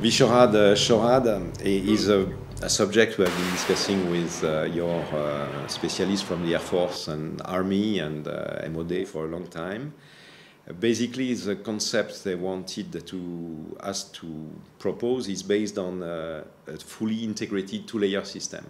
Vishorad Shorad is a subject we have been discussing with your specialists from the Air Force and Army and MOD for a long time. Basically, the concept they wanted us to propose is based on a fully integrated two-layer system.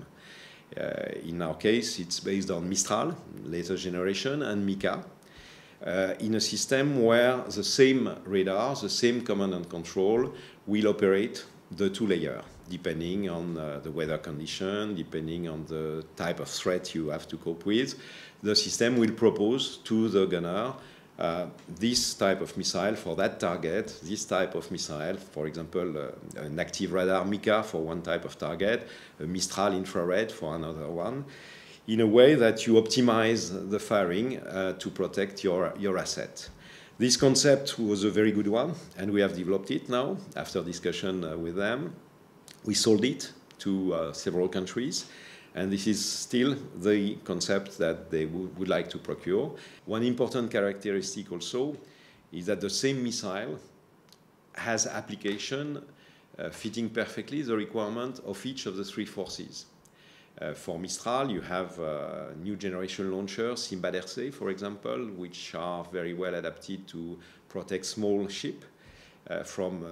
In our case, it's based on Mistral, latest generation, and Mica, in a system where the same radar, the same command and control will operate the two-layer, depending on the weather condition, depending on the type of threat you have to cope with. The system will propose to the gunner this type of missile for that target, this type of missile, for example, an active radar Mica for one type of target, a Mistral infrared for another one, in a way that you optimize the firing to protect your asset. This concept was a very good one, and we have developed it now after discussion with them. We sold it to several countries, and this is still the concept that they would like to procure. One important characteristic also is that the same missile has application fitting perfectly the requirement of each of the three forces. For Mistral, you have new generation launchers, Simbad-RC, for example, which are very well adapted to protect small ships from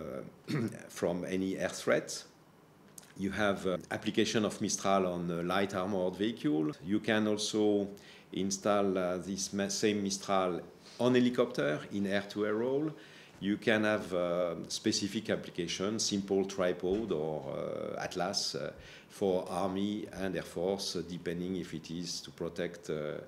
any air threat. You have application of Mistral on a light armored vehicle. You can also install this same Mistral on helicopter in air-to-air role. You can have specific applications, simple tripod or Atlas for Army and Air Force, depending if it is to protect a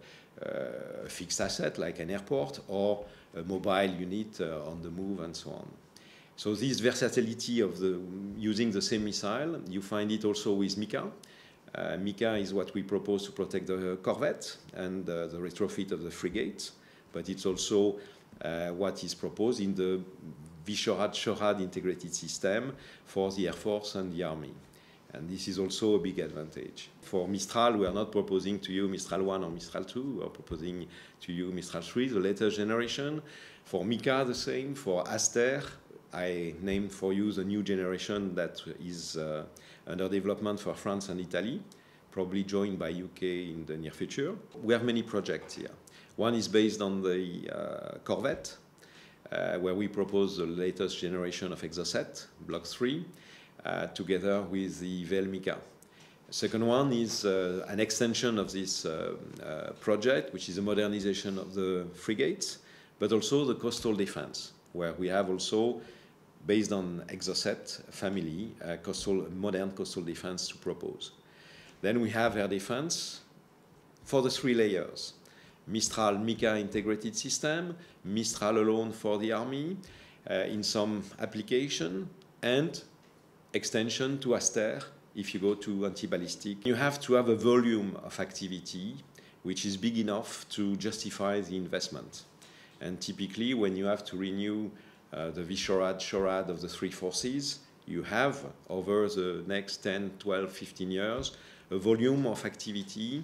fixed asset like an airport or a mobile unit on the move and so on. So this versatility of using the same missile, you find it also with Mica. Mica is what we propose to protect the corvette and the retrofit of the frigate, but it's also what is proposed in the Vishorad Shorad integrated system for the Air Force and the Army. And this is also a big advantage. For Mistral, we are not proposing to you Mistral 1 or Mistral 2. We are proposing to you Mistral 3, the latest generation. For Mica, the same. For Aster, I named for you the new generation that is under development for France and Italy, probably joined by UK in the near future. We have many projects here. One is based on the Corvette, where we propose the latest generation of Exocet, Block 3, together with the VL Mica. The second one is an extension of this project, which is a modernization of the frigates, but also the coastal defense, where we have also, based on Exocet family, modern coastal defense to propose. Then we have air defense for the three layers. Mistral Mica integrated system, Mistral alone for the Army in some application, and extension to Aster if you go to anti-ballistic. You have to have a volume of activity which is big enough to justify the investment. And typically when you have to renew the Vishorad Shorad of the three forces, you have over the next 10, 12, 15 years a volume of activity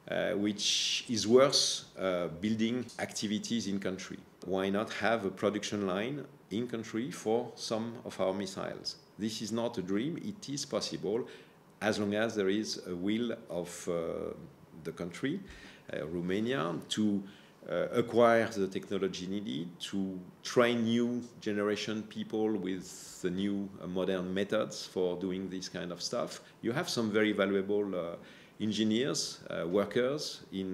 which is worth building activities in country. Why not have a production line in country for some of our missiles? This is not a dream, it is possible as long as there is a will of the country, Romania, to acquire the technology needed, to train new generation people with the new modern methods for doing this kind of stuff. You have some very valuable engineers, workers in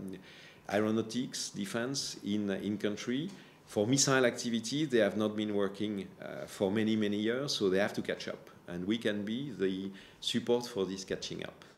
aeronautics, defense in country. For missile activity, they have not been working for many, many years, so they have to catch up. And we can be the support for this catching up.